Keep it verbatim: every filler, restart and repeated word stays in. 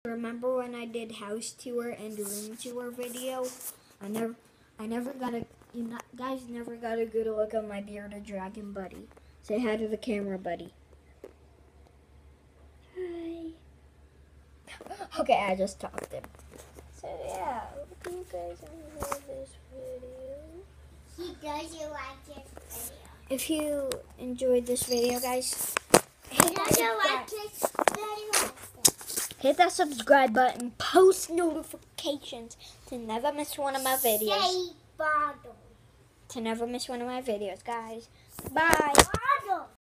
Remember when I did house tour and room tour video? I never, I never got a, you not, guys never got a good look at my bearded dragon buddy. Say hi to the camera, buddy. Hi. Okay, I just talked him. So yeah, hope you guys enjoyed this video. He does you like this video. If you enjoyed this video, guys, hit He that does you subscribe. like this video. Hit that subscribe button, post notifications to never miss one of my videos. Say bottle. To never miss one of my videos, guys. Bye. Bottle.